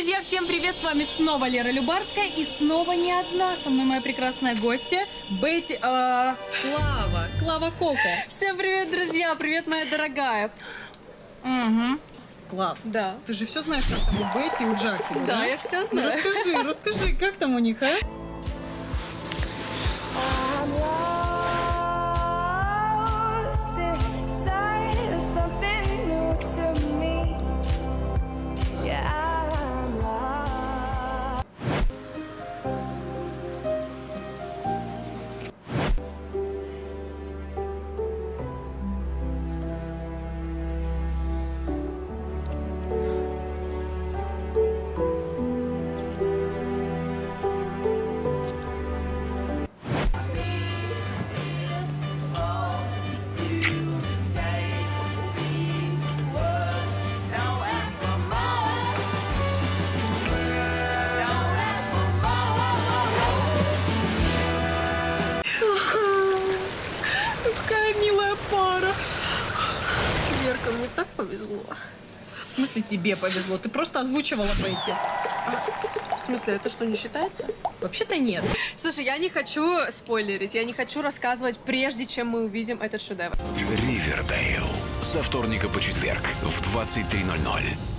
Друзья, всем привет! С вами снова Лера Любарская. И снова не одна. Со мной моя прекрасная гостья Бетти... Клава Коко. Всем привет, друзья! Привет, моя дорогая! Угу. Клав, Да. ты же все знаешь, как там у Бетти и у Джаки, да? Да, я все знаю. Ну, расскажи, как там у них, а? Какая милая пара. Верка, мне так повезло. В смысле тебе повезло? Ты просто озвучивала Бетти. В смысле, это что, не считается? Вообще-то нет. Слушай, я не хочу спойлерить, я не хочу рассказывать, прежде чем мы увидим этот шедевр. Ривердейл. Со вторника по четверг в 23:00.